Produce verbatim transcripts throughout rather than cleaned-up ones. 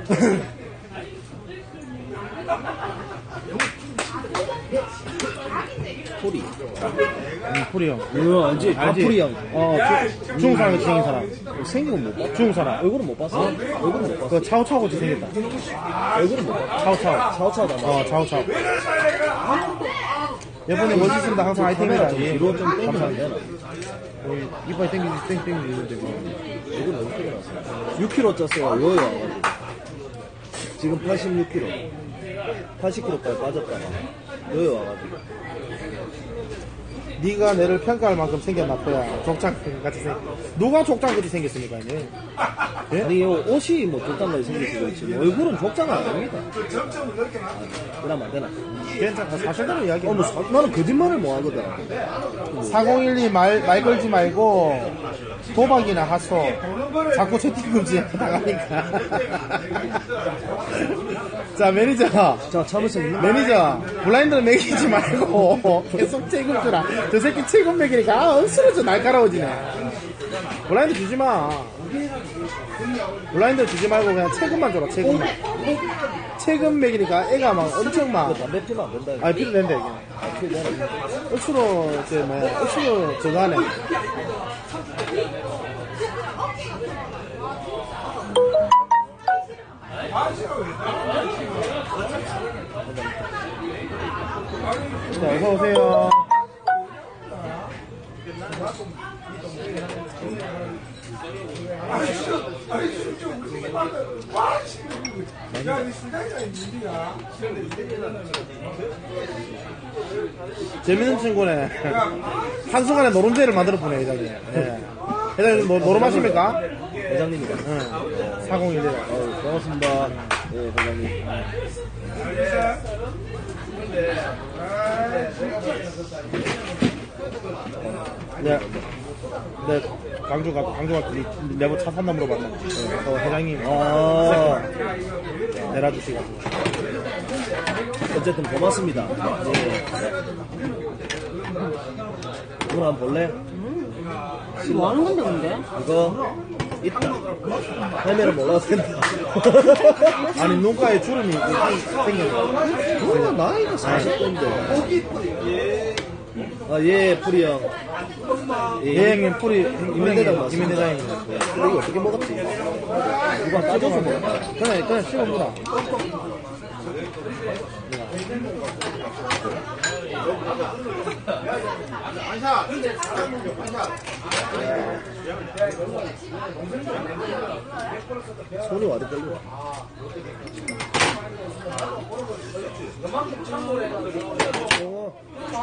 포리. 응, 포리 형. 응, 알지? 아, 포리 형. 어, 주, 중국 사람 같이 생긴 사람. 생긴 건 못 봤어. 중국 사람. 얼굴은 못 봤어? 얼굴은 못 봤어. 그 차오차오 같이 생겼다. 얼굴은 못 봤어. 차오차오. 차오차오 닮았어. 어, 차오차오. 예쁜이 멋있습니다. 항상 화이팅이라니. 뒤로 좀 땡기면 되나? 이빨 땡기지, 땡, 땡기는데. 얼굴 너무 크게 났어. 육 킬로그램 쪘어요. 요요 와가지고. 지금 팔십육 킬로그램. 팔십 킬로그램까지 빠졌다가 요요 와가지고. 네가 내를 평가할 만큼 생겨났고야. 족장 같이 생. 누가 족장 같이 생겼습니까, 이제? 예? 아니, 요 옷이 뭐 족장까지 생겨서 그렇지. 뭐 얼굴은 족장은 아닙니다. 아, 그러면 안 되나? 괜찮아. 사실대로 이야기. 어, 뭐, 사, 나는 거짓말을 뭐 하거든. 사공일이 말, 말 걸지 말고 도박이나 하소. 자꾸 채팅금지 나가니까. 자, 매니저. 자, 참을성 있는 매니저. 블라인드를 매기지 말고 계속 채금 주라. 저 새끼 채금 매기니까 아, 억수로 저 날카로워지네. 블라인드 주지 마. 블라인드 주지 말고 그냥 채금만 줘라, 채금만. 채금 매기니까 애가 막 엄청 막. 담배 피면 안 된다. 아, 피도 된대, 이게. 아, 피면 되나? 억수로, 저, 뭐야, 억수로 저거 하네. 자, 어서오세요. 재밌는 친구네. 한순간에 노름제를 만들어 보네, 회장님. 예. 회장님, 노, 노름하십니까? 회장님이다. 응. 사공일이라. 어, 반갑습니다. 네, 회장님. 네. 네, 광주 가, 광주 가, 내부 차 산다 물어봤나? 네. 어, 회장님. 아, 내놔주시가지고. 어쨌든 고맙습니다. 네. 이거 한번 볼래? 뭐 하는 건데, 근데? 이거 있다. 카메라 몰라서 된다. 아니, 눈가에 주름이 생겼어. 그거 나이가 사십 대인데. 아, 예, 풀이 형. 예, 형님, 뿌리, 이민대장 맞습니다. 이민대장님. 근데 이거 어떻게 먹었지? 누가 따져서 먹었나? 그냥, 그냥 씹어보라. 손이 와리 떨려. 어.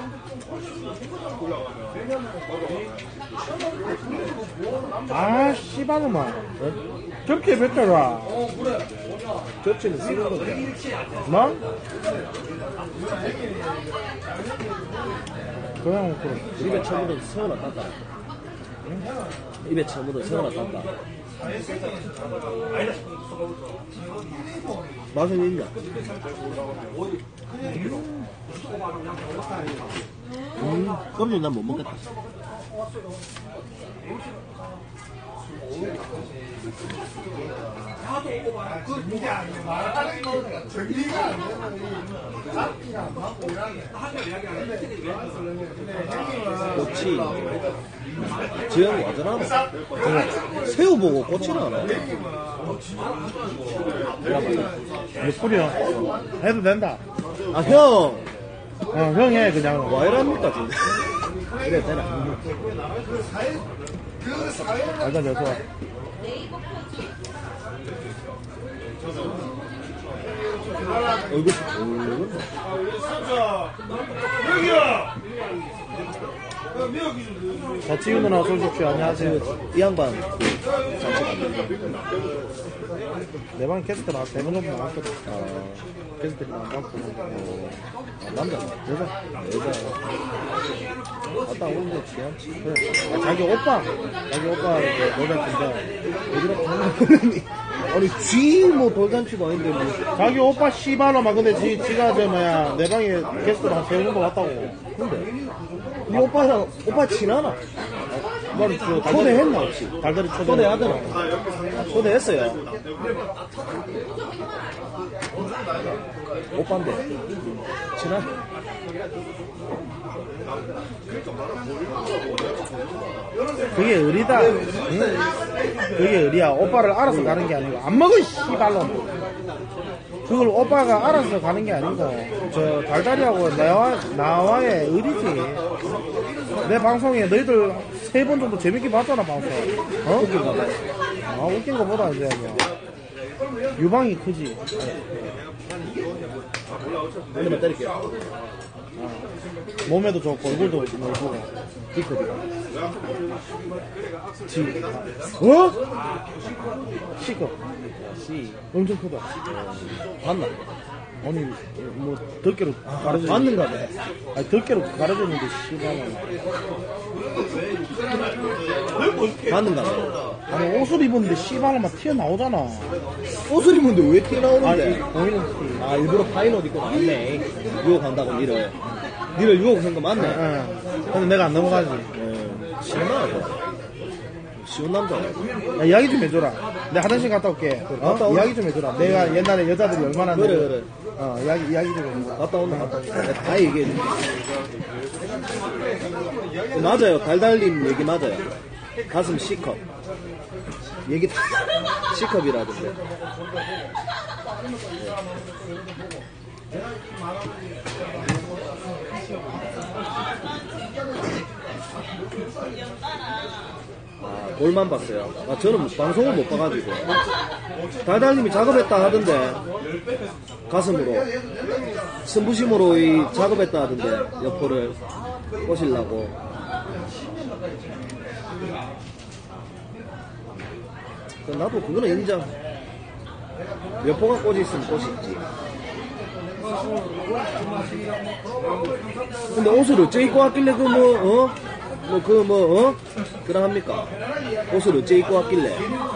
아, 씨발놈아. 접시에 뱉어라. 접시는 쓰는 건데. 뭐? 그냥, 그, 입에 처물은 서울아 땄다. 입에 처물은 서울아 땄다. 맛은 있냐? 음, 껍질 난 못 먹겠다. 꼬치 지영 와전하노? 새우 보고 꼬치를 하나? 몇 뿌려? 해도 된다. 아 형! 어, 형 해, 그냥. 와 이랍니까 진짜? 이래 되나? 일단 저 좋아. 얼굴 얼굴 자, 지우 누나 어서 오십시오. 안녕하세요. 이 양반 잠시 갔는데 내 방에 게스트 나왔어. 네 번 정도 나왔거든. 아, 게스트들이 나왔고. 어, 아, 남자 여자 여자 갔다 오는데 귀찮지. 그래. 아, 자기 오빠. 자기 오빠, 이제, 여자친데. 어디로 가는 아니 쥐뭐 돌잔치도 아닌데 뭐 자기 오빠 씨발로만 근데 지, 지가 저 뭐야 내 방에 게스트로 한 세 정도 왔다고. 근데 이 오빠랑 오빠 친하나? 나를 저 초대했나 혹시? 달달이 초대. 초대하더나? 아, 초대했어요. 오빠인데. 친한? 그게 의리다. 응? 그게 의리야. 오빠를 알아서 가는 게 아니고 안 먹어 씨발로. 그걸 오빠가 알아서 가는 게 아니고 저 달달이하고 나와, 나와의 의리지. 내 방송에 너희들 세 번 정도 재밌게 봤잖아 방송. 어? 웃긴가 봐. 아 웃긴 거보다 이제 뭐 유방이 크지. 한 대만 때릴게요. 몸에도 좋고 얼굴도 넓고. D컵이다. 지. 어? C컵. C. 엄청 크다. 봤나? 아니 뭐 덜깨로 가려져. 봤는가 봐. 아니 덜깨로 가려졌는데 씨발로. 봤는가 봐. 아니 옷을 입었는데 씨발로 막 튀어나오잖아. 옷을 입는데 왜 아니 튀어나오는데? 보이는 티. 아, 일부러 파인 옷 입고 나왔네. 유혹한다고, 니를. 니를 유혹한 거 맞네. 응. 근데 내가 안 넘어가지. 어, 심하다. 쉬운 남자야. 야, 이야기 좀 해줘라. 내가 화장실 갔다 올게. 어? 갔다 오라. 이야기 좀 해줘라. 내가 옛날에 여자들이 얼마나 그래, 내가- 그래. 어 이야기 이야기 좀 해줘라. 갔다 온다, 갔다 온다. 내가 다 얘기해줄게. 맞아요. 달달님 얘기 맞아요. 가슴 C컵. 얘기 다 C컵이라던데. 아, 볼만 봤어요. 아, 저는 방송을 못 봐가지고. 달달님이 작업했다 하던데, 가슴으로. 승부심으로 이 작업했다 하던데, 여포를 꼬시려고. 나도 그거는 인정. 여포가 꼬지 있으면 꼬시 있지. 근데 옷을 어째 입고 왔길래 그 뭐, 어? 뭐, 그 뭐, 어? 그럼 합니까? 옷을 어째 입고 왔길래.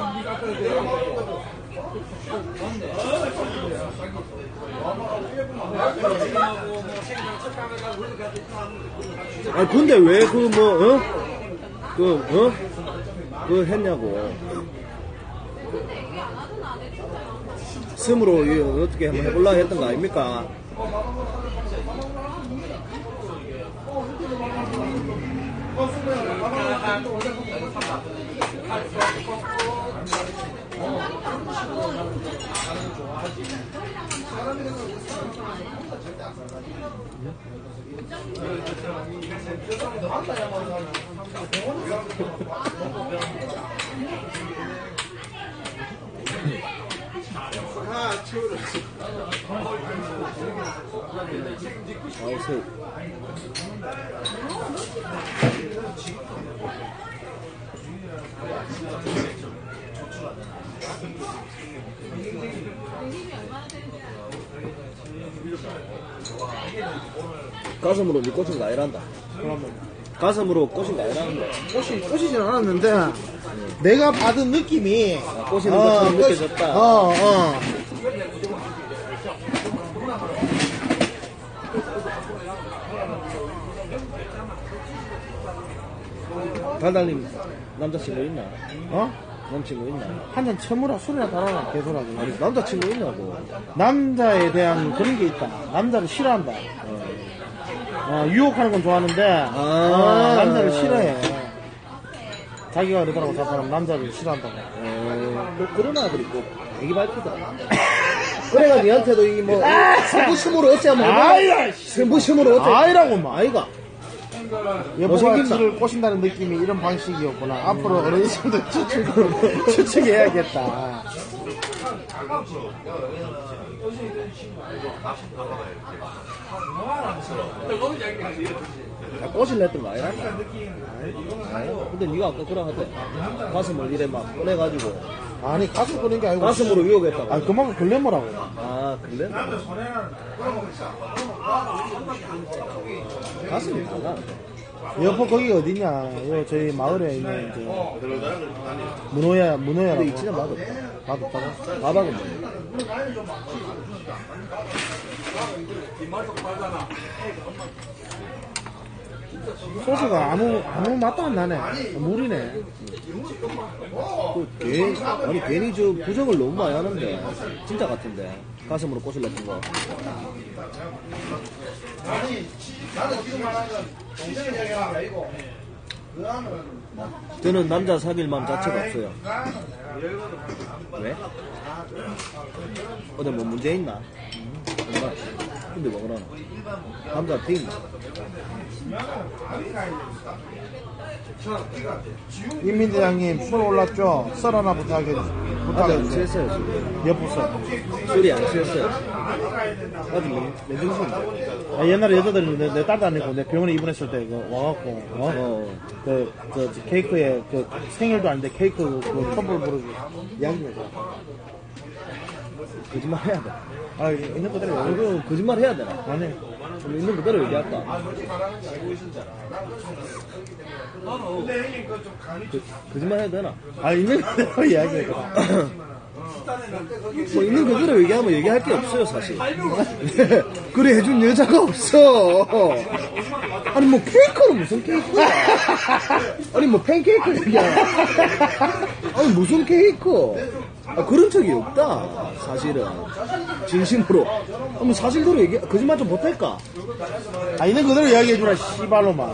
아니, 근데 왜 그 뭐, 어? 그, 어? 그 했냐고. 스므로 이거 어떻게 한번 해볼라 했던 거 아닙니까? 아우, 새우. 가슴으로 니 꽂힌 거 아니란다. 가슴으로 꽂힌 거 아니라는데. 꼬시, 꼬시진 않았는데, 내가 받은 느낌이, 아, 꼬시는 것처럼 꼬시- 느껴졌다. 어, 어. 달달님 남자친구 있나? 어? 남친구 있나? 한잔 쳐물어, 술이나 달아라, 개소라고. 아니, 남자친구 있냐고. 남자에 대한 그런 게 있다. 남자를 싫어한다. 어, 유혹하는 건 좋아하는데, 아. 어, 남자를 싫어해. 자기가 그러더라고, 저 사람 남자를 싫어한다고. 어, 뭐 그런 아들이 꼭 되게 밝히더라. 그래가 니한테도 이 뭐, 승부심으로 어째 한번 아이라, 씨. 승부심으로 어째. 아이라고, 마. 아이가. 여보가 못생긴다. 지를 꼬신다는 느낌이 이런 방식이었구나. 앞으로 어느 정도 추측, 추측해야겠다. 야, 꼬실래 했던 거 아니라? 아니야? 근데 니가 아까 그러 하대. 가슴을 이래 막 꺼내가지고. 아니, 가슴 끄는 게 아니고. 가슴으로 유혹했다고. 아니, 그만큼 글래머라고. 아, 그래? 가슴이 달라. 여포 거기가 어디냐? 요 저희 마을에 있는 이제 문호야 문호야라고. 근데 이 진짜 맛없다. 맛없다고? 바박은 뭐야? 소스가 아무 아무 맛도 안 나네. 물이네. 그 괜히, 아니 괜히 저 부정을 너무 많이 하는데 진짜 같은데 가슴으로 꽃을 냈던 거. 저는 남자 사귈 마음 자체가 없어요. 왜? 어디 뭐 문제 있나? 뭔가 근데 뭐 그러나? 남자 돼 있나? 인민대장님 술 올랐죠? 썰 하나 부탁해 아직 안 부탁해주세요. 취했어요 지금. 몇 부서? 술이 안 취했어요. 아직 맨- 맨정신인데. 아, 옛날에 여자들이 내, 내 딸도 아니고 내 병원에 입원했을 때 그 와갖고 어? 어. 그, 그, 그 케이크에 그 생일도 아닌데 케이크 그 촛불 부르고 양주에서 거짓말 해야 돼. 아 있는 그대로 얘기해. 이거 거짓말 해야 되나? 아니 우리 있는 그대로 얘기할까? 그, 거짓말 해야 되나? 아 있는 그대로 이야기해. 뭐 있는 그대로 얘기하면 얘기할 게 없어요 사실. 그래 해준 여자가 없어. 아니 뭐 케이크는 무슨 케이크야? 아니 뭐 팬케이크 얘기야? 아니 무슨 케이크? 아, 그런 적이 없다 사실은. 진심으로. 아, 뭐 사실대로 얘기 거짓말 좀 못할까? 아 있는 그대로 이야기해주라 씨발로만.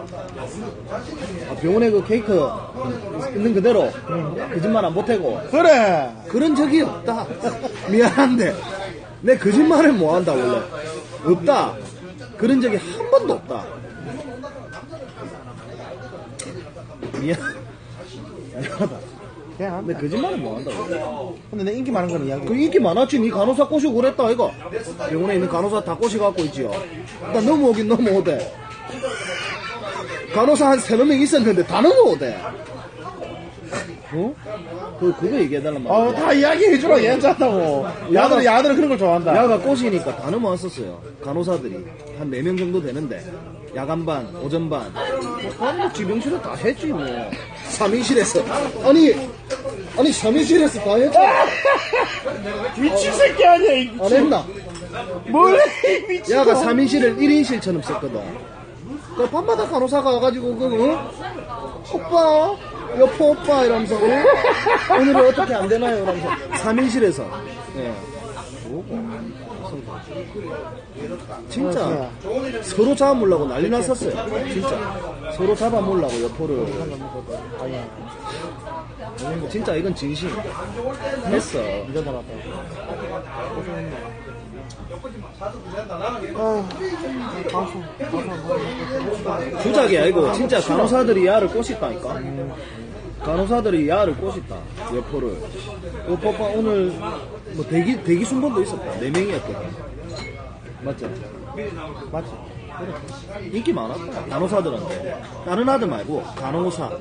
아, 병원에 그 케이크 있는 그대로 거짓말 안 못하고 그래. 그런 적이 없다. 미안한데 내 거짓말을 뭐 한다 원래. 없다. 그런 적이 한 번도 없다. 미안. 미안하다. 그냥 내 거짓말은 뭐 한다고. 근데 내 인기 많은 거는 이야기. 그 인기 많았지. 니 간호사 꼬시고 그랬다 이거. 병원에 있는 간호사 다 꼬시 갖고 있지요. 일단 넘어오긴 넘어오대. 간호사 한 세네 명 있었는데 다 넘어오대. 어? 그, 그거 얘기해달란 말이야. 어, 다 이야기해주라, 괜찮다고. 야들은, 야들은 그런 걸 좋아한다. 야가 꼬시니까 다 넘어왔었어요. 간호사들이. 한 네 명 정도 되는데. 야간반, 오전반. 뭐, 아니, 뭐, 지병실에 다 했지, 뭐. 삼인실에서. 아니, 아니, 삼인실에서 다 했지. 미친 새끼 아니야, 이 안 했나? 뭘 해, 미친. 야가 삼인실을 일 인실처럼 썼거든. 그 밤마다 간호사가 와가지고, 그, 어? 오빠, 여포 오빠, 이러면서, 어? 오늘은 어떻게 안 되나요? 이러면서. 삼인실에서. 예. 진짜 서로 잡아먹으려고 난리 났었어요. 진짜 서로 잡아먹으려고 여포를. 진짜 이건 진심. 했어. 잊어버렸다. 주작이 아니고 진짜 간호사들이 야를 꼬셨다니까. 간호사들이 야를 꼬셨다. 여포를. 여포 오빠 오늘 뭐 대기 대기 순번도 있었다. 네 명이었거든. 맞죠? 맞지? 인기 많았다. 간호사들한테. 다른 아들 말고 간호사.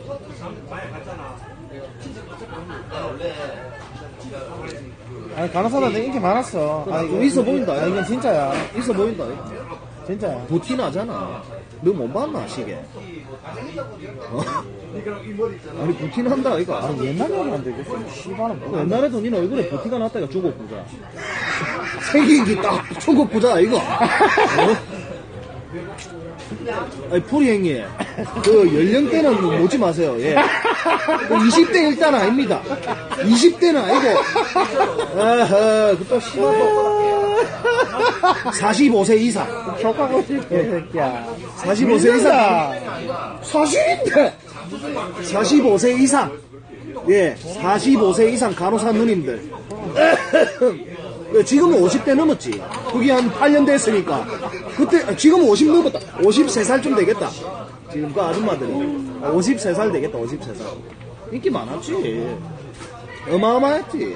아니, 간호사한테 인기 많았어. 아, 좀 있어 보인다. 아, 이건 진짜야. 있어 보인다. 진짜야. 부티 나잖아. 너 못 봤나 시계? 어? 아니 부티 난다 이거. 아, 옛날 얘기 안 되겠어. 씨발은 뭐. 옛날에도 니는 얼굴에 부티가 났다가 중국 부자. 생긴 게 딱 중국 부자 이거. 어? 아니 풀이 형님 그 연령대는 뭐 모지 마세요. 예. 그 이십 대 일단 아닙니다. 이십 대는 아니고. 아하 그또 심하고. 사십오 세 이상. 족하고 싶게, 새끼야. 사십오 세 이상. 사실인데. 사십오 세 이상. 예, 사십오 세 이상 간호사 누님들. 지금은 오십 대 넘었지. 그게 한 팔 년 됐으니까. 그때, 지금은 오십 넘었다. 오십세 살쯤 되겠다. 지금 그 아줌마들이. 오십세 살 되겠다, 오십세 살. 인기 많았지. 어마어마했지.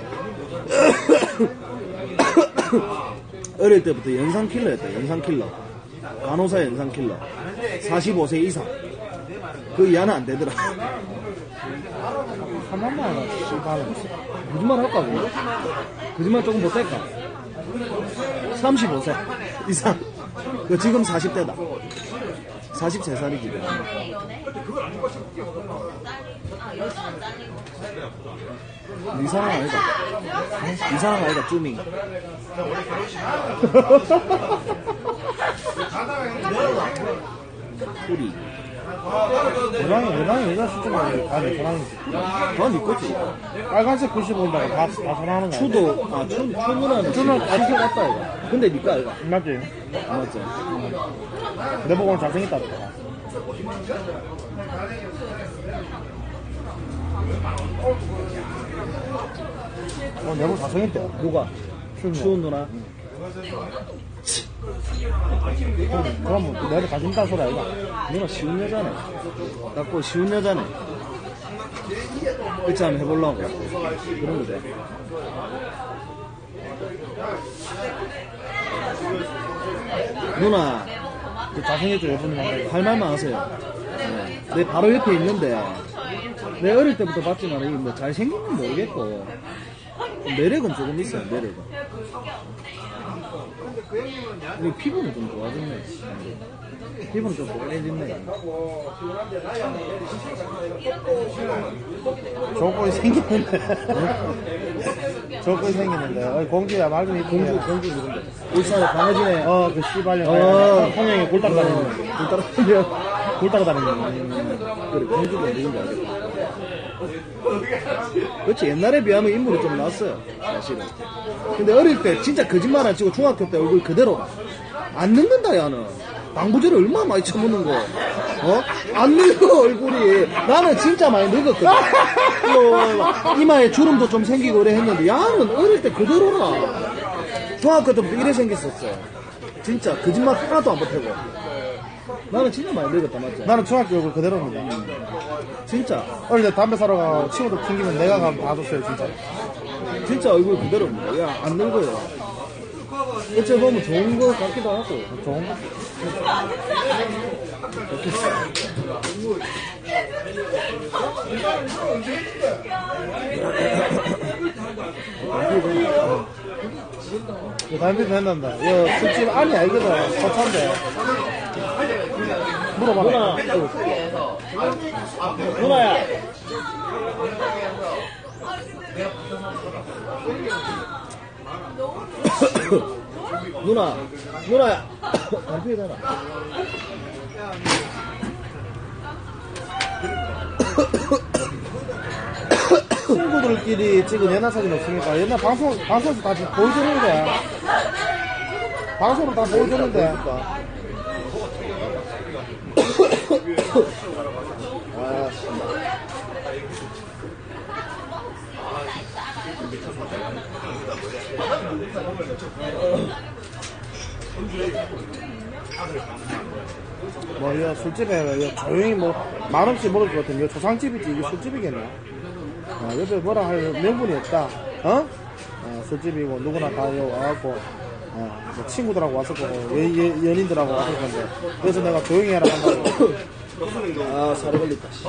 어릴 때부터 연상킬러였다, 연상킬러. 간호사 연상킬러. 사십오 세 이상. 그 이하는 안 되더라. 한 번만 해라, 씨발은. 거짓말 할까, 그거? 거짓말 조금 못할까? 삼십오 세 이상. 그 지금 사십 대다. 사십세 살이지. 이상한 아이가. 이상한 아이가 쭈밍. 뿌리. 고랑이, 고랑이 이거 쓰지 말고 다내 고랑이지. 그건 네 거지. 빨간색 글씨 본다고 다, 다 선하는 거야. 추도, 아, 추, 추문은 추는 시켜 갔다, 이거. 근데 니까, 이거. 맞지? 안 맞지? 내 보고 잘생겼다 그랬다. 어, 내 보고 잘생겼대. 누가? 추운 추운 누나? 그럼 뭐 내가 가진다 소리 아이가. 누나 쉬운 여자네. 딱 쉬운 여자네. 그치, 한번 해보려고. 그런 거지. 누나, 잘생겼죠, 예쁜 남자. 할 말만 하세요. 네. 내 바로 옆에 있는데, 내 어릴 때부터 봤지만, 이게 뭐 잘생긴 건 모르겠고, 매력은 조금 있어요, 매력은. 이 피부는 좀 좋아졌네. 피부는 좀 뽀얘졌네. 조건이 생기는데. 조건이 생기는데. 어이, 공주야, 말 좀 이쁘게. 공주, 공주 누군데? 울산에 강해지네. 어, 그 씨발년. 어. 홍영이 골딱 다니는. 돈 따라다녀. 골딱 다니는. 그래, 공주가 누군지 알겠다. 그렇지, 옛날에 비하면 인물이 좀 났어요, 사실은. 근데 어릴 때 진짜 거짓말 안 치고 중학교 때 얼굴 그대로가. 안 늙는다, 야는. 방부제를 얼마나 많이 쳐먹는 거. 어? 안 늙어, 얼굴이. 나는 진짜 많이 늙었거든. 어, 이마에 주름도 좀 생기고 그래 했는데, 야는 어릴 때 그대로라. 중학교 때부터 이래 생겼었어. 진짜 거짓말 하나도 안 보태고. 나는 진짜 많이 늙었다, 맞지? 나는 중학교 얼굴 그대로입니다. 진짜. 어릴 때 담배 사러 가 친구들 튕기면 내가 가면 봐줬어요, 진짜. 진짜 얼굴 그대로입니다. 야, 안 늙어요. 어째 보면 좋은 거 같기도 하고. 좋은 거? 이거 담배도 했는다. 이거 술집 안이 아니거든. 서차인데. 물어봐라. 누나야. 누나, 누나야. 담배 달아. 친구들끼리 찍은 옛날 사진 없습니까? 옛날 방송, 방송에서 다 보여주는데. 방송으로 다 보여주는데. 아, 뭐, 이거 술집에, 이거 조용히 뭐, 말없이 먹을 것 같은, 이거 조상집이지, 이게 술집이겠네. 어, 옆에 뭐라 할 명분이 없다. 어? 어, 술집이고, 누구나 다 여기 와갖고, 어, 뭐 친구들하고 왔을 거고, 여, 여, 연인들하고 왔을 건데. 그래서 내가 조용히 해라 한다고. 아, 살에 걸렸다. 씨.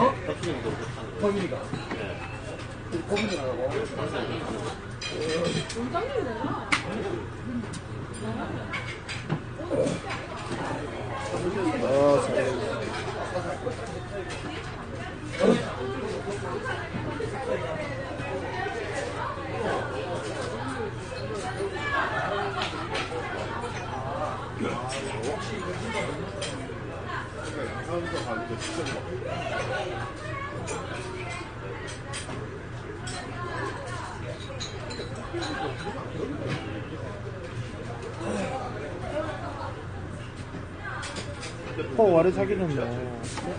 어, 살에 코 와리 차기는 뭐.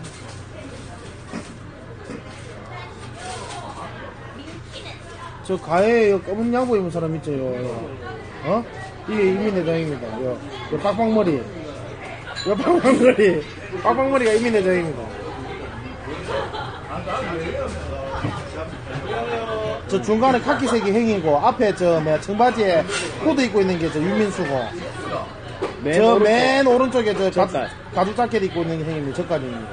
저 가해에 요 검은 양복 입은 사람 있죠, 요, 요. 어? 이게 이민회장입니다. 요, 요 빡빡머리. 요 빡빡머리. 빡빡머리가 이민회장입니다. 저 중간에 카키색이 행이고, 앞에 저, 뭐야, 청바지에 코드 입고 있는 게 저 윤민수고, 저 맨 오른쪽에 저 가, 젓갈. 가죽 자켓 입고 있는 게 행입니다. 젓갈입니다.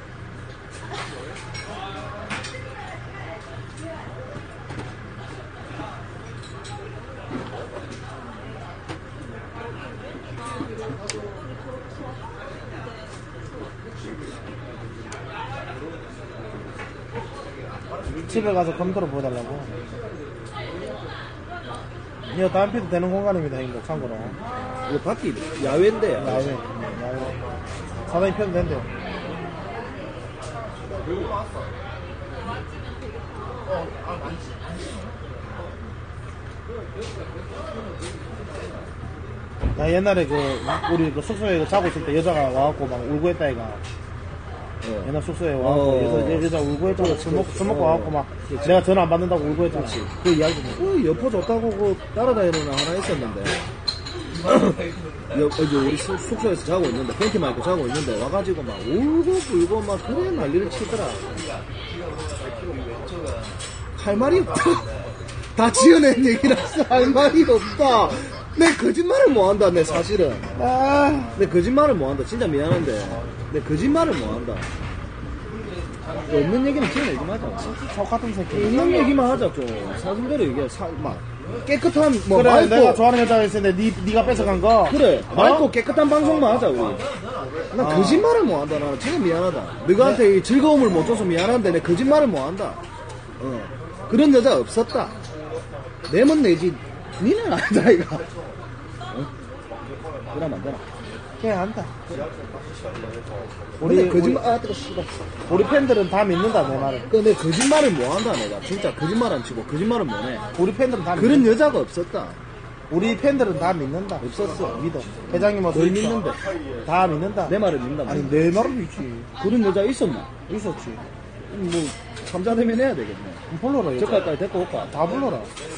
집에 가서 컴퓨터로 보여달라고. 이거 다음 피도 되는 공간입니다, 형님, 참고로. 이거 밖이 야외인데. 야외, 야외. 사장님 펴도 된대요. 나 옛날에 그 우리 그 숙소에 자고 있을 때 여자가 와갖고 막 울고 했다 애가. 어. 옛날 숙소에 와갖고 어. 여자, 여자 울고 했잖아. 술 먹고, 술 먹고 어. 와갖고 막 내가 전화 안 받는다고 울고 했잖아. 그 이야기 좀 해. 그 여포 좋다고 그 따라다니는 애 하나 있었는데 여, 이제 우리 숙- 숙소에서 자고 있는데 팬티만 입고 자고 있는데 와가지고 막 울고 불고 막 그래 난리를 치더라. 할 말이 없다. 다 지어낸 얘기라서 할 말이 없다. 내 거짓말을 뭐한다. 내 사실은 아, 내 거짓말을 뭐한다. 진짜 미안한데 내 거짓말을 뭐한다. 없는 얘기는 지어내지 마자. 저 같은 새끼. 있는 얘기만 하자. 좀 사실대로 얘기해. 사, 막 깨끗한 뭐 그래, 맑고 내가 좋아하는 여자가 있었는데 니, 니가 뺏어간 거. 그래 어? 맑고 깨끗한 방송만 하자 우리. 난 어. 거짓말을 뭐한다. 나는 진짜 미안하다. 너희한테 이 즐거움을 못 줘서 미안한데 내 거짓말을 뭐한다. 어. 그런 여자 없었다. 내면 내지 니는 아니다 이거. 어? 그러면 안 되나? 그냥 한다. 우리 우리, 거짓말 아 뜨거 씨발. 우리 팬들은 다 믿는다, 내 말을. 근데 거짓말을 뭐한다 내가. 진짜 거짓말 안 치고 거짓말은 뭐해. 우리 팬들은 다 그런 믿는다. 여자가 없었다. 우리 팬들은 다 믿는다. 없었어. 믿어. 회장님 어서 널 있어. 믿는데. 다 믿는다. 내 말을 믿는다. 아니, 내 말을 믿지. 그런 여자 있었나? 있었지. 뭐 참자되면 해야 되겠네. 불러라, 여자. 저까지 데리고 올까? 다 불러라.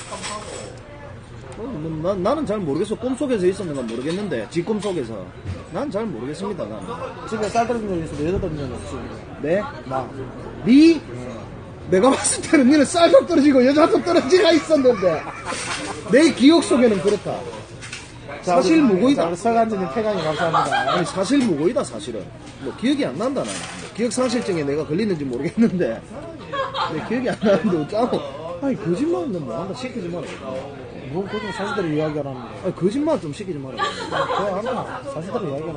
어, 뭐, 나, 나는 잘 모르겠어. 꿈속에서 있었는 건 모르겠는데 지 꿈속에서 난 잘 모르겠습니다. 나는. 집에 쌀 떨어진 적 있어. 여자 떨어진 적 없지. 네? 나. 니? 내가 봤을 때는 니는 쌀도 떨어지고 여자도 떨어지가 있었는데 내 기억 속에는 그렇다. 자, 사실 우리- 무고이다. 자, 우리 설간지님 태강이 감사합니다. 아니 사실 무고이다 사실은. 뭐 기억이 안 난다 나는. 뭐 기억 상실증에 내가 걸리는지 모르겠는데 내 기억이 안 나는데 어쩌고. 아니 거짓말은 뭐 한다 시키지 마라. 뭐, 그것도 사실대로 이야기하라는 거. 아니 거짓말 좀 시키지 마라. 그래, 한다. 사실대로 이야기하라.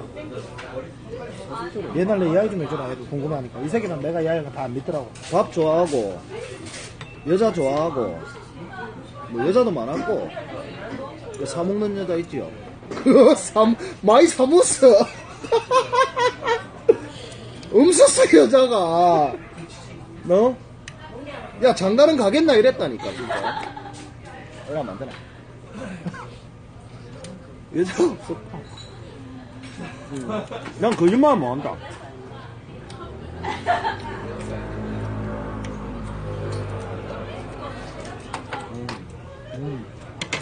옛날 내 이야기 좀 해줘라. 해도 궁금하니까. 이 새끼는 내가 이야기가 다 안 믿더라고. 밥 좋아하고 여자 좋아하고 뭐 여자도 많았고 그 사먹는 여자 있지요. 그거 사 많이 사먹었어. 없었어 여자가. 너? 야 장가는 가겠나 이랬다니까 진짜. 얼마 안 되나? 여자가 없었다. 응. 난 거짓말 뭐 한다. 음,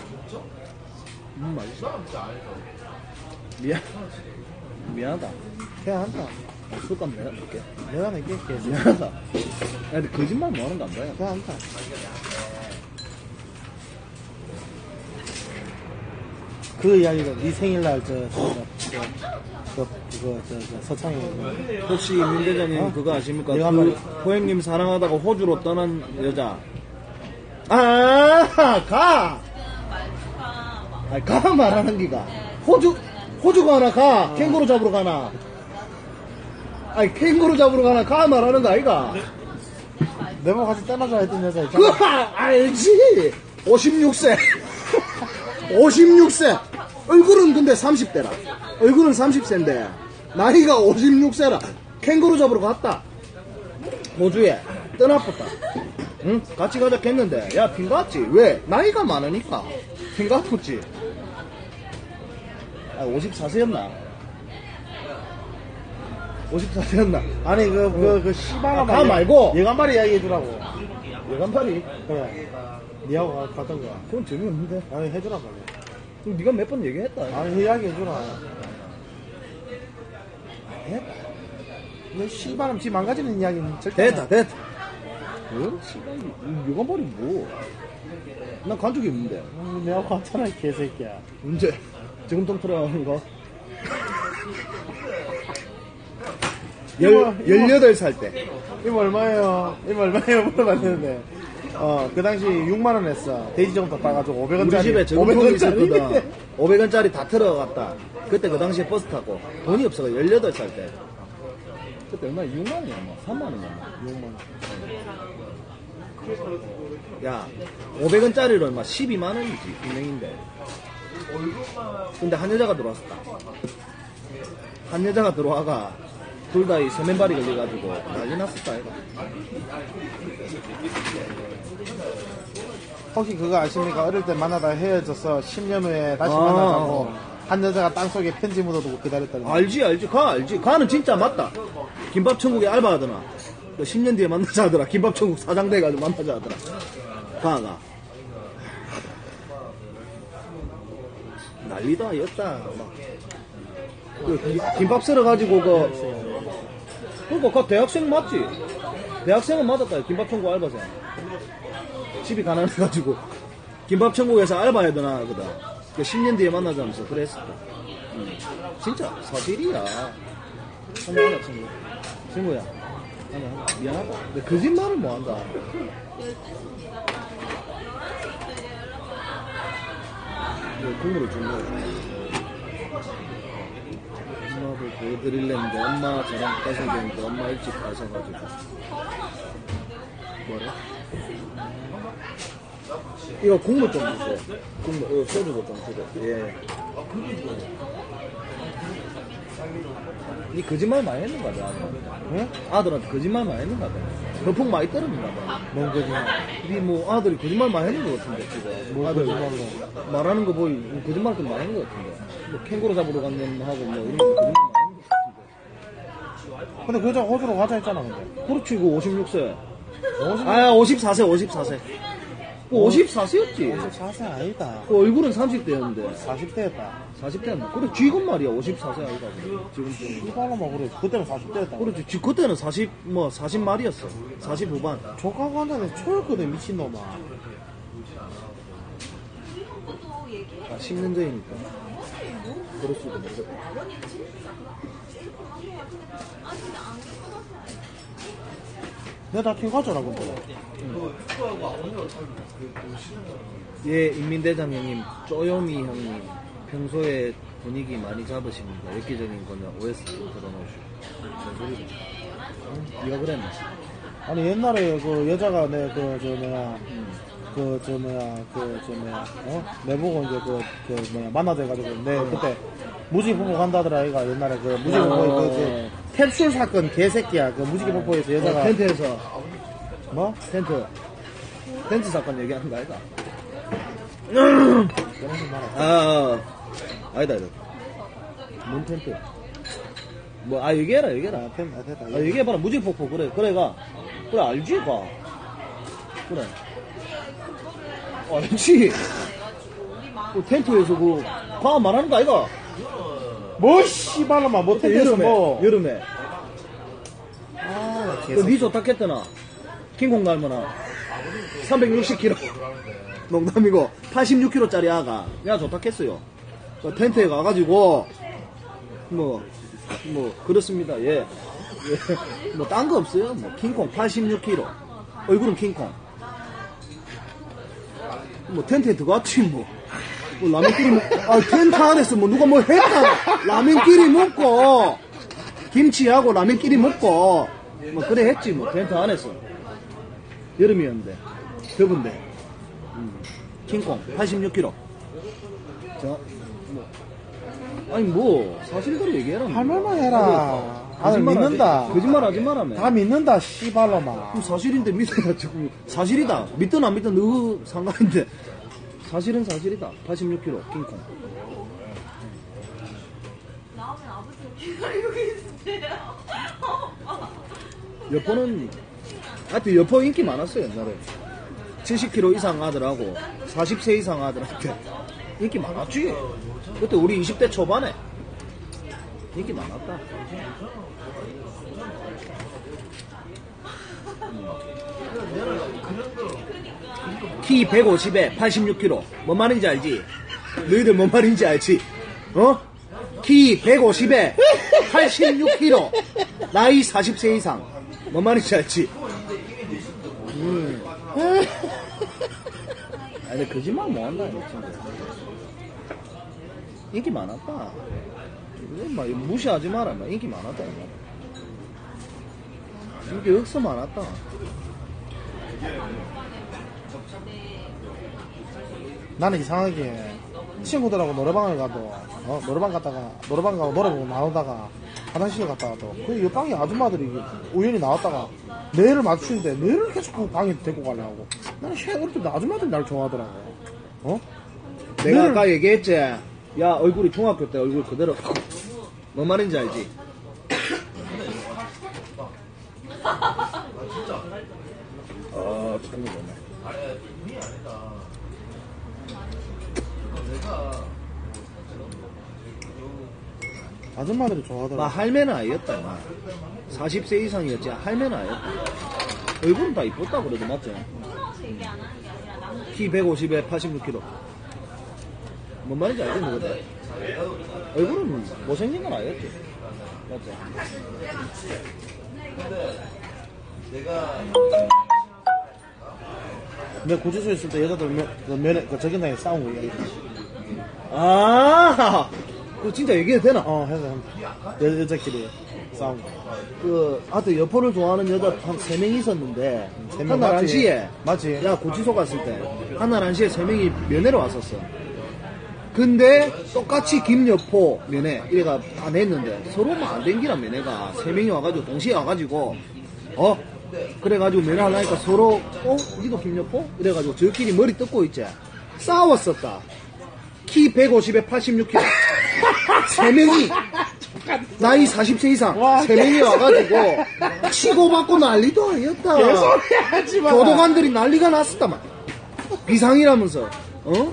음 맛있어. 미안, 미안하다. 그냥 한다. 어, 술값 내가 낼게. 내가 내게 계속. 미안하다. 야, 근데 거짓말 뭐 하는 거 안 봐요? 그냥 한다. 그 이야기가 네 생일날 저, 저, 저, 저, 저, 그거, 저, 저, 서창이. 그, 혹시 민 대장님 어? 그거 아십니까? 내가 그 말해. 호행님 사랑하다가 호주로 떠난 여자. 아, 가! 아, 가 말하는 기가. 호주, 호주 가나 가. 캥거루 잡으러 가나. 아니, 캥거루 잡으러 가나 가 말하는 거 아이가? 내모 같이 떠나자 했던 여자 그거 있잖아. 알지? 오십육 세. 오십육 세. 얼굴은 근데 삼십 대라. 얼굴은 삼십 세인데, 나이가 오십육 세라. 캥거루 잡으러 갔다. 호주에. 떠나봤다. 응? 같이 가자 했는데, 야, 핑갔지? 왜? 나이가 많으니까. 핑갔었지. 아, 오십사 세였나? 오십사 세였나? 아니, 그, 그, 그, 씨발아. 아, 가 말고. 얘가 한 마리 이야기해주라고. 외간팔이? 그래. 니하고 가- 갔던 거야. 그건 재미없는데. 아니, 해주라, 빨리. 그럼 네가 몇 번 얘기했다. 아니, 이야기해주라. 해? 너 씨발은 지 망가지는 이야기는 절대. 됐다, 됐다. 뭐? 시간이, 외간팔이 뭐? 난 간 적이 없는데. 음, 내가 갔잖아, 이 개새끼야. 언제? 지금 좀 틀어가는 거? 이거, 열, 이거. 열여덟 살 때. 이거 얼마예요? 이거 얼마예요? 물어봤는데. 어, 그 당시 육만 원 했어. 돼지 정도 따가지고 오백 우리 원짜리. 집에 저금통이 있었거든. 오백 원짜리 다 틀어갔다. 그때 그 당시에 버스 타고. 돈이 없어가 열여덟 살 때. 그때 얼마? 육만 원이었나? 삼만 원이었나? 육만 원. 야, 오백 원짜리로 얼마? 십이만 원이지. 분명인데. 근데 한 여자가 들어왔었다. 한 여자가 들어와가 둘 다 이 세면발이 걸려가지고 난리 났었다 이거. 혹시 그거 아십니까? 어릴 때 만나다 헤어져서 십 년 후에 다시 아. 만나자고 한 여자가 땅속에 편지 묻어두고 기다렸다는 거. 알지 알지 가 알지 가는 진짜 맞다. 김밥천국에 알바하더나. 그 십 년 뒤에 만나자 하더라. 김밥천국 사장 돼가지고 만나자 하더라. 가가 난리다 였다 막. 그 기- 김밥 썰어가지고 그 그니까 그 대학생 맞지? 대학생은 맞았다. 김밥천국 알바생. 집이 가난해가지고 김밥천국에서 알바해야 되나 하거든. 그 십 년 뒤에 만나자면서 그랬었다. 음. 진짜 사실이야. 한번 하자 친구. 친구야. 하나, 하나. 미안하다. 근데 거짓말을 뭐 한다. 이거 국물을 좀 넣어줘. 엄마도 보여드릴랬는데 엄마 저랑 가서 되는데 엄마 일찍 가셔가지고. 뭐래? 이거 국물 좀 주세요. 국물, 이거 소주도 좀 주고. 예. 니 거짓말 많이 했는 거 같아. 응? 아들한테 거짓말 많이 했는 거 같아. 거품 많이 떨어진 거 같아. 뭔 거짓말? 니뭐 아들이 거짓말 많이 했는 거 같은데, 지금. 뭐 아들 거짓말로? 말하는 거 보이, 거짓말 좀 많이 했는 거 같은데. 뭐 캥거루 잡으러 갔는 하고 뭐 이런 거 거짓말 많이 했는 거 같은데. 근데 그 여자가 호주로 가자 했잖아, 근데. 그렇지, 그 오십육 세. 오십- 아, 오십사 세, 오십사 세. 그 오십사 세였지. 오십사 세 아니다. 그 얼굴은 삼십 대였는데. 사십 대였다. 사십 대였나? 그래, 지금 말이야, 오십사 세 아이가. 지금 좀. 이발로 뭐 그래. 그때는 사십 대였다. 그렇지, 지- 그때는 사십, 뭐, 사십 말이었어. 사십 후반. 조카가 한다는 초였거든, 미친놈아. 아, 십 년 전이니까. 그럴 수도 모르겠다. 내가 다 튕가져라, 근데. 예, 인민대장 형님, 쪼요미 형님, 평소에 분위기 많이 잡으십니다. 획기적인 거는 오에스 들어놓으시고. 뭔 소리지? 응? 네가 그랬나? 아니, 옛날에 그 여자가 내, 그, 저, 뭐야, 그, 저, 뭐야, 그, 저, 뭐야, 어? 내보고 이제 그, 그, 뭐야, 만나자 해가지고, 내 그때 무지개 폭포 간다더라, 아이가. 옛날에 그 무지개 폭포, 그, 그, 캡슐 사건 개새끼야. 그 무지개 폭포에서 여자가. 어, 텐트에서, 뭐? 텐트. 텐트 사건 얘기하는 거 아니다? 그런 거 말아. 아, 아, 아니다, 아니다. 뭔 텐트? 뭐, 아, 얘기해라, 얘기해라. 아, 됐다, 됐다. 아, 얘기해봐라. 무지폭포, 그래, 그래가. 그래, 알지, 가. 그래. 알지. 그 텐트에서 그, 가 말하는 거 아이가? 뭐, 씨발로마, 뭐, 텐트에서 여름에, 뭐. 여름에. 아, 그, 개새끼. 니 좋다 했더나. 킹콩 갈머나. 삼백육십 킬로그램. 농담이고, 팔십육 킬로그램짜리 아가. 야, 좋다 했어요. 그 텐트에 가가지고, 뭐, 뭐, 그렇습니다. 예. 예. 뭐, 딴 거 없어요. 뭐, 킹콩 팔십육 킬로그램. 얼굴은 킹콩. 뭐, 텐트에 들어갔지, 뭐. 뭐 라면끼리 먹, 아, 텐트 안에서 뭐, 누가 뭐 했다. 라면끼리 먹고, 김치하고 라면끼리 먹고, 뭐, 그래 했지, 뭐, 텐트 안에서. 여름이었는데. 더운데. 음. 킹콩 팔십육 킬로그램. 저, 뭐. 아니, 뭐, 사실대로 얘기해라. 뭐. 할 말만 해라. 아들 거짓말 하지- 믿는다. 거짓말 하지 마라며. 다 믿는다, 씨발로마. 그럼 사실인데 믿어가지고. 사실이다. 믿든 안 믿든 너 상관인데. 사실은 사실이다. 팔십육 킬로그램, 킹콩. 나오면 아버지가 기다리고 계세요. 여포는, 하여튼 여포 인기 많았어요, 옛날에. 칠십 킬로그램 이상 아들하고, 사십 세 이상 아들한테. 인기 많았지. 그때 우리 이십 대 초반에. 인기 많았다. 키 백오십에 팔십육 킬로그램. 뭔 말인지 알지? 너희들 뭔 말인지 알지? 어? 키 백오십에 팔십육 킬로그램. 나이 사십 세 이상. 뭔 말인지 알지? 음. 아니, 근데 거짓말 뭐 한다, 이 친구. 인기 많았다. 이거 막 무시하지 마라. 막 인기 많았다. 이거. 인기 억서 많았다. 나는 이상하게 친구들하고 노래방을 가도, 어, 노래방 갔다가, 노래방 가고 노래 보고 나오다가, 화장실을 갔다가 또, 그 옆방에 아줌마들이 우연히 나왔다가, 내를 맞추는데, 내를 계속 그 방에 데리고 가려고. 나는 쟤 어릴 때 아줌마들이 날 좋아하더라고. 어? 내가 내를- 아까 얘기했지. 야, 얼굴이 중학교 때 얼굴 그대로. 뭔 말인지 알지? 아, 참 좋네. 아줌마들이 나 좋아하더라고. 할매는 아니었다, 나. 사십 세 이상이었지, 할매는 아니었다. 얼굴은 다 이뻤다 그래도 맞지? 평소 얘기 안 하는 게 아니라 남들 키 백오십에 팔십육 킬로그램. 뭔 말인지 알지, 너희들? 얼굴은 못생긴 건 아니었지. 맞지? 내가 구치소에 있을 때 여자들 면, 그 면에, 그 적인당에 싸운 거 이야기. 아, 그거 진짜 얘기해도 되나? 어, 해서 여, 여자끼리 싸운 거. 그, 하여튼 여포를 좋아하는 여자 한 세 명이 있었는데, 세 명 한날 맞지? 한시에, 맞지? 야, 고치소 갔을 때, 한날 한시에 세 명이 면회로 왔었어. 근데, 똑같이 김여포 면회, 이래가 다 냈는데, 서로 뭐 안 된기란 면회가, 세 명이 와가지고, 동시에 와가지고, 어? 그래가지고 면회 하려니까 서로, 어? 니도 김여포? 이래가지고 저끼리 머리 뜯고 있지. 싸웠었다. 키 백오십에 팔십육 킬로그램. 세 명이, 나이 사십 세 이상, 와, 세 명이 와가지고, 치고받고 난리도 아니었다. 개소리 하지 마. 교도관들이 난리가 났었다만. 비상이라면서, 어?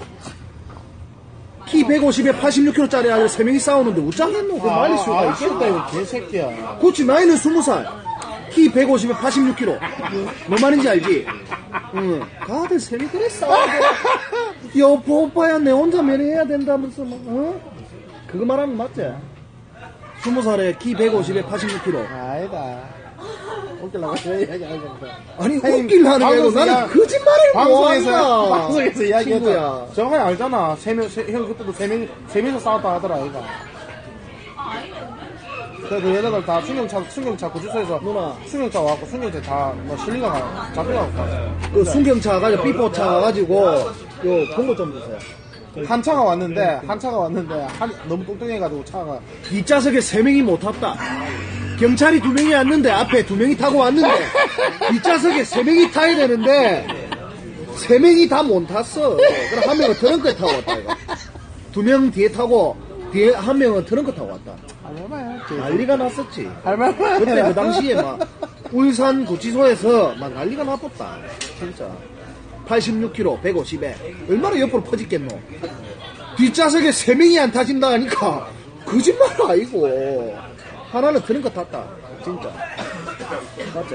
키 백오십에 팔십육 킬로그램짜리 아들 세 명이 싸우는데 어쩌겠노? 그 말릴 수가 아, 있겠다. 있겠다, 이거 개새끼야. 그렇지, 나이는 스무 살. 키 백오십에 팔십육 킬로그램. 뭐 말인지 알지? 응. 다들 세 명이 싸우고. 여보, 오빠야, 내 혼자 면회해야 된다면서, 막, 어? 그거 말하는 거 맞지? 스무 살에 키 백오십에 팔십육 킬로그램. 아니다. 웃기려고 왜 이야기하는 거야. 아니, 형님, 웃기려는 게 아니고 방송에서 나는 이야- 거짓말을 방송에서, 뭐한다. 방송에서 이야기했다. 친구야. 정말 알잖아. 세 명, 세, 형 그때도 세 명, 세 명이서 싸웠다 하더라, 이거. 아 아니면 그래, 그 여자들 다 순경차, 순경차 구치소에서 누나. 순경차 와갖고 순경차 다, 뭐, 실리가 잡혀가고 갔어. 그 순경차 가지고 삐뽀차 가가지고 요 번호 좀 주세요. 한 차가 왔는데, 한 차가 왔는데, 한, 너무 뚱뚱해가지고 차가. 뒷좌석에 세 명이 못 탔다. 경찰이 두 명이 왔는데 앞에 두 명이 타고 왔는데 뒷좌석에 세 명이 타야 되는데 세 명이 다 못 탔어. 그럼 한 명은 트렁크에 타고 왔다 이거. 두 명 뒤에 타고 뒤에 한 명은 트렁크 타고 왔다. 얼마야? 난리가 났었지. 얼마야? 그때 그 당시에 막 울산 구치소에서 막 난리가 났었다. 진짜. 팔십육 킬로그램, 백오십에 얼마나 옆으로 퍼지겠노. 뒷좌석에 세 명이 안 타진다 하니까 거짓말 아니고 하나는 트렁크 탔다. 진짜. 맞지?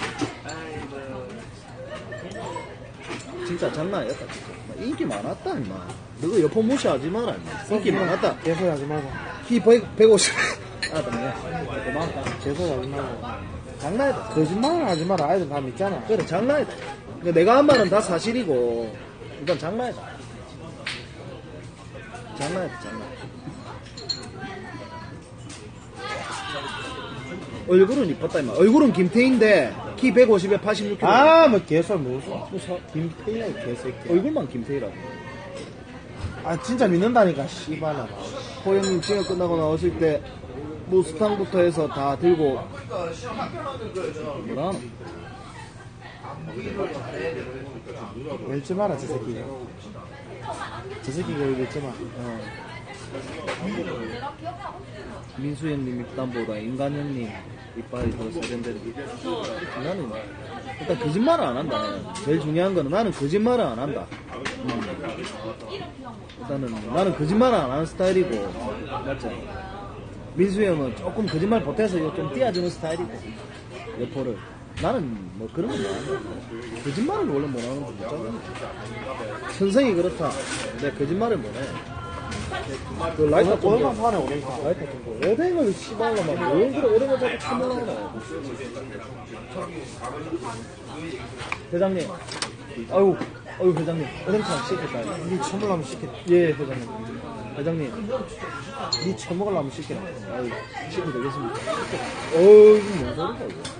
진짜 장난 아니었다. 진짜. 인기 많았다 임마. 너가 여포 무시하지 마라 임마. 인기 많았다. 개소리 하지 말고. 키 백오십. 아, 맞네. 고마웠다. 개소리 하지 말고. 장난이다. 거짓말을 하지 마라. 아이들 다 믿잖아. 그래, 장난이다. 그러니까 내가 한 말은 다 사실이고, 이건 장난이다. 장난이다, 장난. 얼굴은 이뻤다, 임마. 얼굴은 김태희인데, 키 백오십에 팔십육 킬로그램. 아, 뭐 개소리 무슨. 김태희야, 개새끼야. 얼굴만 김태희라고. 아, 진짜 믿는다니까, 씨발라. 호 형님 시간 끝나고 나오실 때, 무스탕부터 해서 다 들고, 뭐라 하노? 열지 마라, 저 새끼. 저 새끼가 열지 마. 어. 민수 형님 입담보다 인간 형님 이빨이 더 세련되는. 나는 일단 거짓말을 안 한다. 나는. 제일 중요한 거는 나는 거짓말을 안 한다. 음. 일단은 나는 거짓말을 안 하는 스타일이고, 맞죠? 민수 형은 조금 거짓말 보태서 이거 좀 띄워주는 스타일이고, 여포를. 나는 뭐 그런 건 못 한다. 거짓말을 원래 못 하는 거 못 잡아. 선생이 그렇다. 내가 거짓말을 못 해. 그 라이터 좀 오늘만 사네, 오늘만. 라이터 좀 줘. 오뎅을 씨발로 막 왜 그래 오뎅을 자꾸 쳐먹나. 회장님. 아유, 아유 회장님. 오뎅탕 시켰다. 니 처먹으려면 시켜. 예 회장님. 회장님. 니 처먹으려면 시켜라. 아유 시키면 되겠습니까? 어이 이거 뭔 소리야 이거.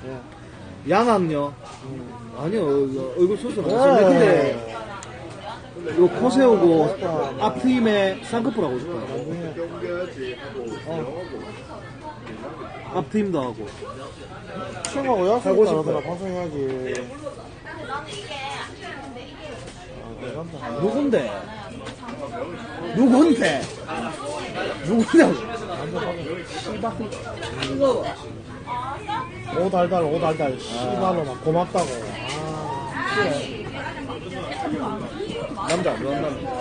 예. 양악요? 아니요, 이거 얼굴 수술 하셨네. 근데, 요 코 세우고 앞트임에 쌍꺼풀 하고 싶어요. 어. 앞트임도 하고. 친구하고 하고 약속이 싶어요. 따라더라 방송해야지. 근데 나는 이게 근데 이게 아, 대단다. 누군데? 누군데? 누구냐고? 씨발. 오달달 오달달 씨발로 막 고맙다고. 아, 그래. 남자 안 좋아한다.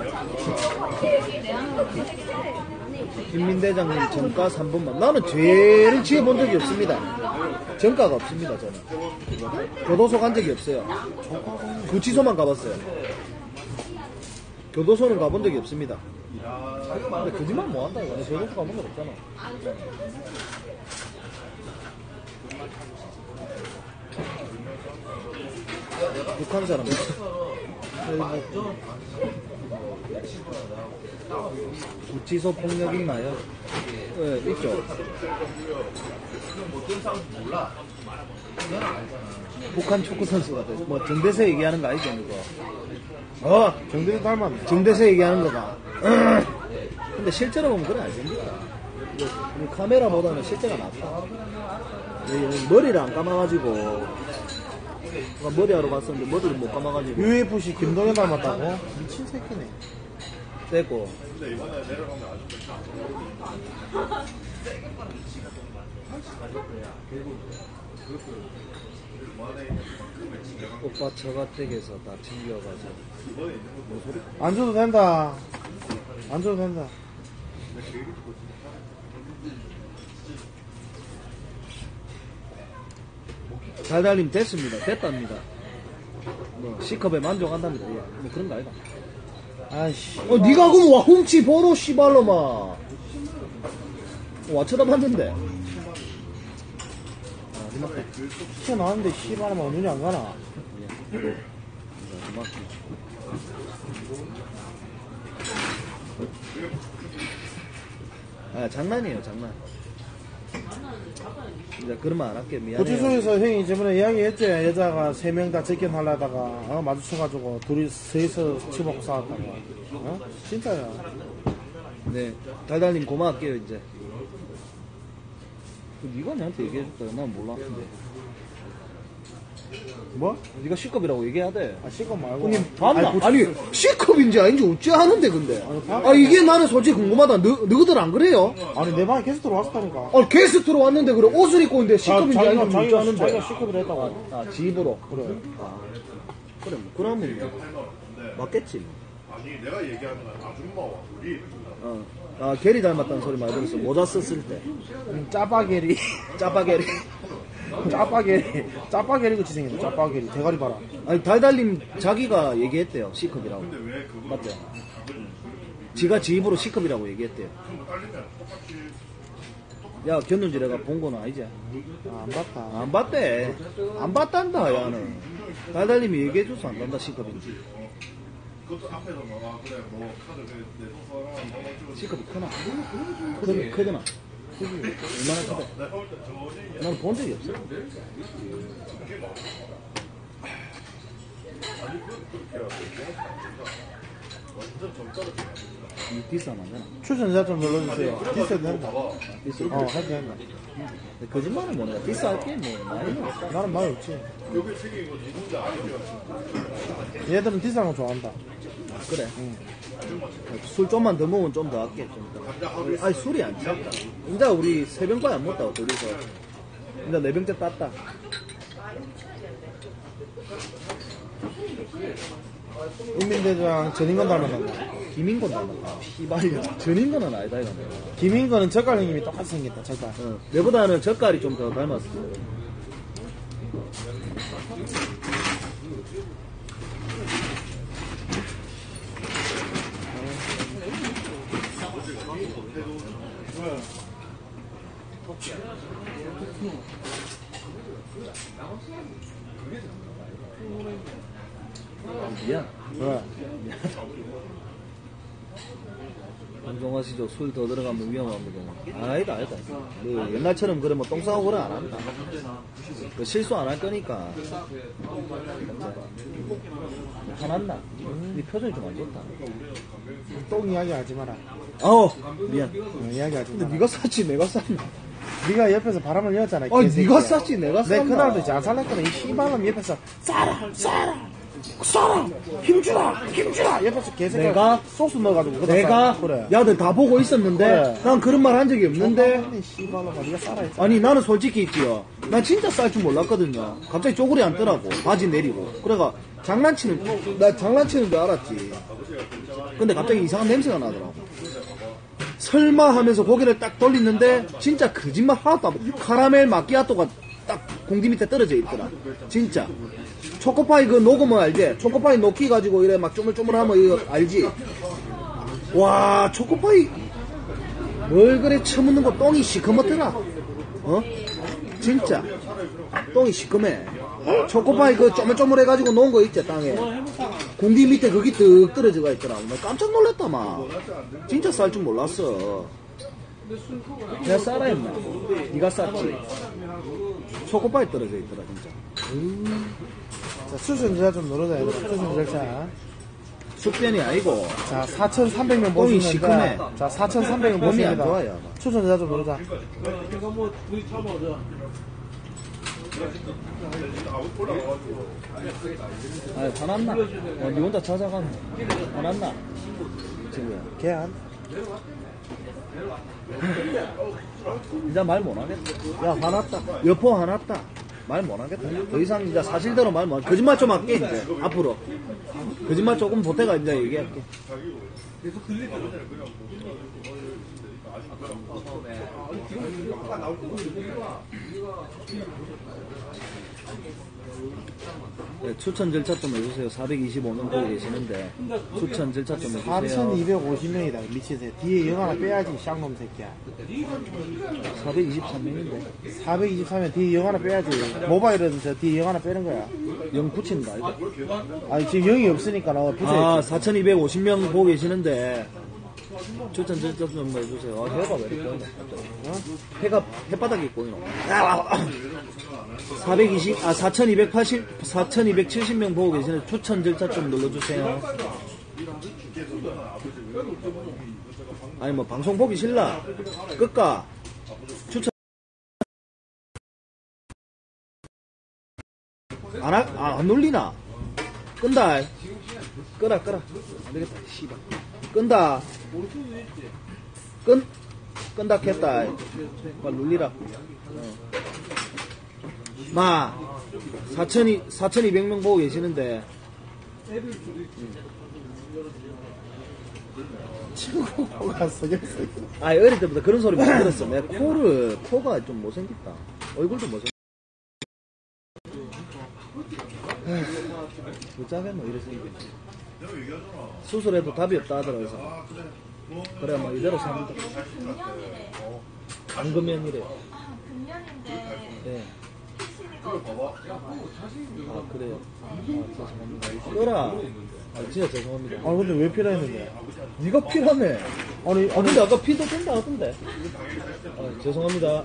김민 대장님 정가 삼 번만. 나는 죄를 지어본 적이 없습니다. 정가가 없습니다, 저는. 교도소 간 적이 없어요. 구치소만 가봤어요. 교도소는 가본 적이 없습니다. 근데 거짓말 뭐 한다, 이거. 교도소 가본 적 없잖아. 북한 사람. 구치소 폭력 있나요? 네, 있죠. 북한 축구 선수가 돼. 뭐 정대세 얘기하는 거 아니죠, 이거? 어, 정대세 닮았네. 정대세 얘기하는 거가. 근데 실제로 보면 그래 안 됩니까? 이 카메라보다는 실제가 낫다. 이 머리를 안 감아가지고 머리하러 갔었는데 머리를 못 감아가지고 유에프씨 김동현 닮았다고? 미친 새끼네. 됐고. 오빠 처가댁에서 다 챙겨가서 뭐 소리? 안 줘도 된다. 안 줘도 된다. 달달님 됐습니다. 됐답니다. 뭐 C컵에 만족한답니다. 예. 뭐 그런 거 아니다. 아이씨. 어, 니가 그럼 와 훔치 보러 씨발로마. 와 쳐다봤는데. 아, 니 맞다. 시켜 나왔는데 씨발하면 눈이 안 가나? 예. 니 맞다. 아 장난이에요 장난. 이제 그런 말 안 할게. 미안해요. 구치소에서 형이 저번에 이야기했지. 여자가 세 명 다 접견하려다가 어, 마주쳐가지고 둘이 서서 치먹고 싸웠다고. 어? 진짜야. 네, 달달님 고마울게요 이제. 네가 나한테 얘기해줬다. 난 몰랐는데. 뭐? 네가 C컵이라고 얘기해야 돼. 아 C컵 말고. 형님 봤나? 아니, 아니 C컵인지 아닌지 어찌 하는데 근데. 아니, 봤- 아 이게 나는 솔직히 궁금하다. 너, 너희들 안 그래요? 아니 내 방에 게스트로 왔다니까. 아 게스트로 왔는데 그래 옷을 입고 있는데 C컵인지 자기가 아닌지 어찌 자기가 하는데. 자기가 C컵이라 했다고. 아 집으로. 그래. 그래 뭐 그러면 뭐. 맞겠지. 아니 내가 얘기하는 건 아줌마와 우리 어. 아 게리 닮았다는 소리 많이 들었어. 모자 썼을 때. 음, 짜파게리. 짜파게리. 짜파게리. 짜파게리 같이 생겼네. 짜파게리. 대가리 봐라. 아니 달달님 자기가 얘기했대요 C컵이라고. 맞죠? 지가 지 입으로 C컵이라고 얘기했대요. 야 견눈질 내가 본 건 아니지? 아, 안 봤다. 안 봤대. 안 봤단다 야는. 달달님이 얘기해줘서 안 단다 C컵인지. 그것도 앞에서 막 그래 뭐 카드 내손 C컵이 크나? 크더나? 크더나? 얼마나 크대? 나는 본 적이 없어. 이 비싸면 안 되나? 추천자 좀 눌러주세요. 디스해도 된다. 비싸. 어, 해도 된다. 근데 거짓말은 뭐냐? 비쌀게 뭐 많이 없어. 나는 말이 없지. 여기 책임 이거 누군지 알죠? 얘들은 디스하는 거 좋아한다. 그래. 술 좀만 더 먹으면 좀 더 할게. 좀 더. 아니 술이 안 취했다. 이제 우리 세 병까지 안 먹다 둘이서. 이제 네 병째 땄다. 인민대장 전인건 닮았다. 김인건 닮았다. 피발려. 전인건은 아니다 이거. 김인건은 젓갈 형님이 똑같이 생겼다. 젓갈. 어, 내보다는 젓갈이 좀 더 닮았어. 미안. 왜? 방송하시죠. 술 더 들어가면 위험합니다. 아니다, 아니다. 뭐 옛날처럼 그래, 뭐, 똥 싸고 그래 안 한다. 그 실수 안 할 거니까. 화났나? 음, 네 표정이 좀 안 좋다. 똥 이야기 하지 마라. 아우, 미안. 어, 이야기 하지 근데 마라. 네가 쌌지, 내가 쌌나? 네가 옆에서 바람을 이었잖아. 아니, 개새끼야. 네가 쌌지, 내가 내 쌌나? 그날도 이제 안 살랬거든. 이 씨발놈 옆에서 쏴라, 쏴라, 쏴라, 힘주라, 힘주라. 옆에서 개새끼 내가? 소스 넣어가지고. 그거 내가? 쏴. 그래. 야들 다 보고 있었는데, 그래. 난 그런 말 한 적이 없는데, 아니, 씨발놈아, 네가 쏴라 했잖아. 아니 나는 솔직히 있지요. 난 진짜 쌀 줄 몰랐거든요. 갑자기 쪼그리 앉더라고. 바지 내리고. 그래가 장난치는 나 장난치는 줄 알았지. 근데 갑자기 이상한 냄새가 나더라고. 설마 하면서 고개를 딱 돌리는데 진짜 거짓말 하나도 안 하고 카라멜 마끼아토가 딱 공기 밑에 떨어져 있더라. 진짜. 초코파이 그 녹으면 알지? 초코파이 녹기 가지고 이래 막 쪼물쪼물하면 이거 알지? 와 초코파이 뭘 그래 처먹는 거 똥이 시커멓더라. 어? 진짜 똥이 시커매. 초코파이 그 쪼물쪼물해가지고 놓은 거 있지 땅에. 공기 밑에 거기 뜩 떨어져가 있더라. 나 깜짝 놀랐다 막. 진짜 쌀 줄 몰랐어. 내가 싸라 했나? 니가 쌌지. 초코파이 떨어져 있더라 진짜. 음. 자, 수sun 절차 좀 누르자, 얘들아. 수sun 절차. 숙변이 아니고 자, 사천삼백 명 똥이 보시는데. 시커매. 자, 사천삼백 명 몸이 안 보십니다. 좋아요. 수sun 절차 좀 누르자. 아 화났나? 어, 니 혼자 찾아갔나? 화났나? 지금 걔안 이제 말 못하겠다. 야 화났다. 여포 화났다. 말 못하겠다. 더 이상 이제 사실대로 말 못. 거짓말 좀 할게 이제 앞으로. 거짓말 조금 보태가 이제 얘기할게. 네, 추천 절차 좀 해주세요. 사백이십오 명 보고 계시는데 추천 절차 좀 해주세요. 사천이백오십 명이다. 미치세요. 뒤에 영 하나 빼야지, 쌍놈 새끼야. 사백이십삼 명인데 사백이십삼 명 뒤에 영 하나 빼야지. 모바일은 저 뒤에 영 하나 빼는 거야. 영 붙인다 이거. 아니, 지금 영이 없으니까 나 붙여야지. 아 사천이백오십 명 보고 계시는데 추천 절차 좀 해주세요. 아 해가 왜 이렇게 보이나 갑자기. 어? 해가 햇바닥에 보이나. 사백이십, 아, 사천이백팔십, 사천이백칠십 명 보고 계시는 추천 절차 좀 눌러주세요. 아니, 뭐, 방송 보기 싫나? 끝까? 추천. 안, 하, 아, 안 눌리나? 끈다. 끄라, 끄라. 안 되겠다, 씨발. 끈다. 끈, 끈다 켰다. 빨리 눌리라. 어. 마, 사천이, 사천이백 명 보고 계시는데, 친구가 쓰겠어. 아, 어릴 때부터 그런 소리 많이 들었어. 내가 코를, 코가 좀 못생겼다. 얼굴도 못생겼다. 어쩌겠노, 뭐 이래서 이게. 수술해도 답이 없다 하더라, 그래서. 그래, 뭐, 이대로 삽니다. 금년이래. 안금연이래. 아, 금년인데. 네. 피시니까 아, 그래요. 아, 죄송합니다. 끄라. 아, 진짜 죄송합니다. 아, 근데 왜 필요했는데? 네가 피라며. 아니, 아, 근데 아까 피도 된다 하던데. 아, 죄송합니다.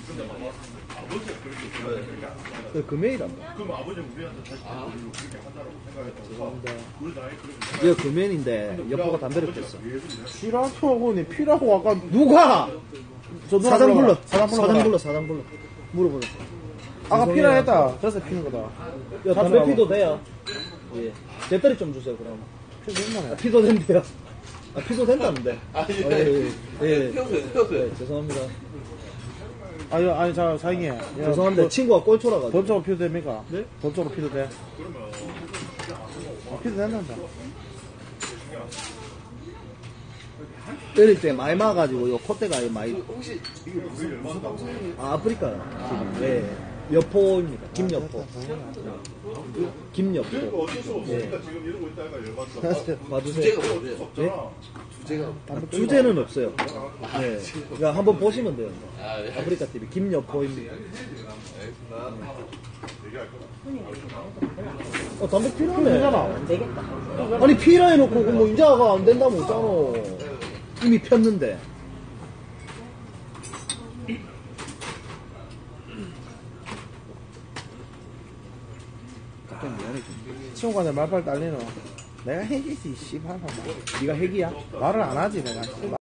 그 금연이란다. 그럼 아버지 우리한테 다시 그렇게 한다고 생각했다고. 죄송합니다. 얘가 금연인데 여포가 담배를 폈어. 피라고, 니 피라고 아까 누가? 저 누나 사장 불러. 불러라. 사장 사장 불러. 불러. 사장 불러. 물어보자. 아까 죄송해요. 피라 했다. 저서 피는 거다. 야, 담배 피도 돼요. 예. 배터리 좀 주세요, 그럼. 피도 아, 된다네. 피도 된대요. 아, 피도 된다는데. 아, 예, 예. 예. 예, 죄송합니다. 아니, 아니, 자, 사장님. 야, 죄송합니다. 법- 친구가 꼴초라가지고. 법적으로 피도 됩니까? 네? 법적으로 피도 돼. 아, 피도 된단다. 어릴 때 많이 마가지고 요 콧대가 많이. 혹시 이게 무슨 무슨 방송이에요? 아 아프리카. 아, 예. 여포입니다. 김여포. 김여포. 어쩔 수 없으니까 지금 이러고 있다가 열받다. 봐주세요. 없잖아. 주제는 없어요. 네. 그러니까 한번 보시면 돼요. 아프리카 티비 김여포입니다. 어 담배 피라네. 되잖아. 아니 피라 해놓고 뭐 인자가 안 된다면 어쩌노. 이미 폈는데. 갑자기 미안해 좀. 친구한테 말빨 딸리노. 내가 핵이지, 씨발. 네가 핵이야? 말을 안 하지, 내가.